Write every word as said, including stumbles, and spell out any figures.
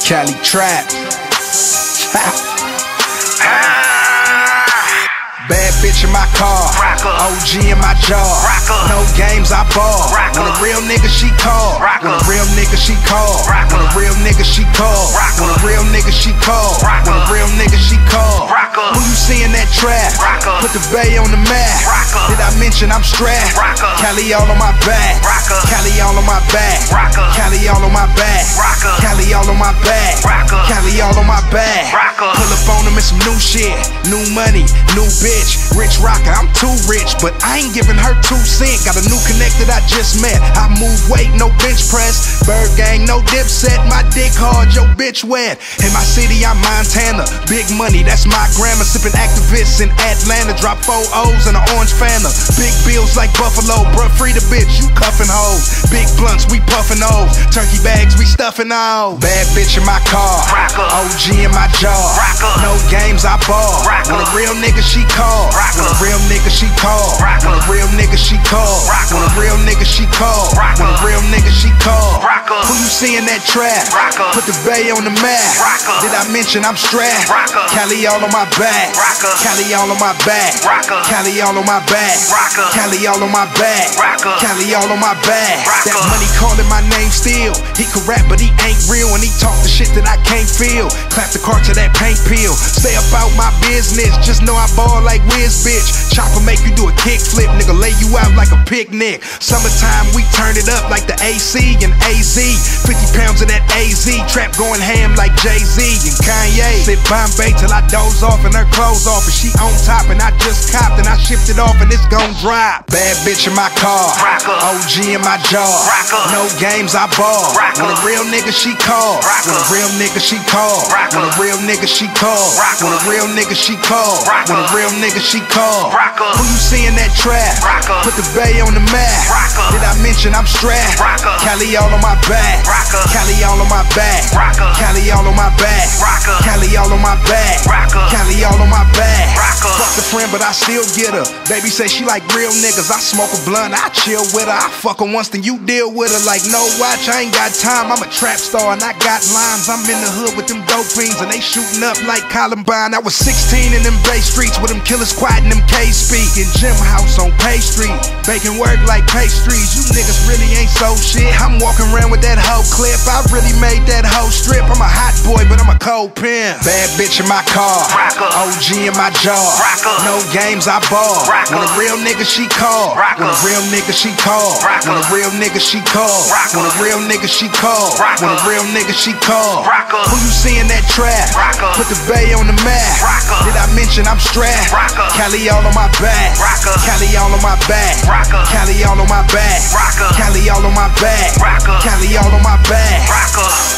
Cali Trap. Bad bitch in my car, O G in my jaw. No games, I ball. When a real nigga she call, when a real nigga she call, when a real nigga she call, when a real nigga she call, when a real nigga she call. Who you see in that trap? Put the bay on the map. Did I mention I'm strapped? Cali all on my back, Cali all on my back, Cali all on my back, Cali all on my back, Cali all on my back. Pull up on them in some new shit, new money, new bitch. Rich rocker, I'm too rich, but I ain't giving her two cents. Got a new connect that I just met. I move weight, no bench press. Bird gang, no dipset. My dick hard, your bitch wet. In my city, I'm Montana. Big money, that's my grammar. Sipping activists in Atlanta. Drop four O's and an orange Fanta. Big bills like Buffalo, bruh, free the bitch, you cuffin' hoes. Big blunts, we puffin' O's. Turkey bags, we stuffin' all. Bad bitch in my car, O G in my jaw. No games, I ball. When a real nigga she call, when a real nigga she call, when a real nigga she call, when a real nigga she call, when a real nigga she call. Who you see in that trap? Put the bay on the map. Did I mention I'm strapped? Cali all on my back, Cali all on my back, Cali all on my back, Cali all on my back, Cali all on my back. That money calling my name still. He can rap but he ain't real, and he talk the shit that I can't feel. Clap the cart to that paint peel. Stay about my business, just know I ball like Wiz, bitch. Chopper make you do a kick flip, nigga lay you out like a picnic. Summertime we turn it up like the A C and A Z. Fifty pounds of that A Z, trap going ham like Jay-Z and Kanye. Sit Bombay till I doze off and her clothes off, and she on top and I just copped and I shipped it off and it's gon' drop. Bad bitch in my car, O G in my jaw. No games, I ball. When a real nigga she call, when a real nigga she call, when a real nigga she call, when a real nigga she call, when a real nigga she call. Who you see in that trap? Put the bay on the map. Did I mention I'm strapped? Cali all on my back, Cali all on my back, Cali all on my back, Cali all on my back, Cali all on my back. Fuck the friend but I still get her. Baby say she like real niggas. I smoke a blunt, I chill with her. I fuck her once then you deal with her. Like no watch, I ain't got time. I'm a trap star and I got lines. I'm in the hood with them dope fiends and they shooting up like Columbine. I was sixteen in them Bay Streets with them killers quiet in them K-Speak. In Gym House on Pay Street, baking work like pastries. You niggas really ain't so shit. I'm walking around with that hoe clip. I really made that hoe strip. I'm a hot boy but I'm a cold pimp. Bad bitch in my car, O G in my jaw. No games, I ball. When a real nigga she call, when a real nigga she call, when a real nigga she call, when a real nigga she call, when a real nigga she call. Who you see in that trap? Put the bay on the map. Did I mention I'm strapped? Cali all on my back, Cali all on my back, Cali all on my back, Cali all on my back, Cali all on my back.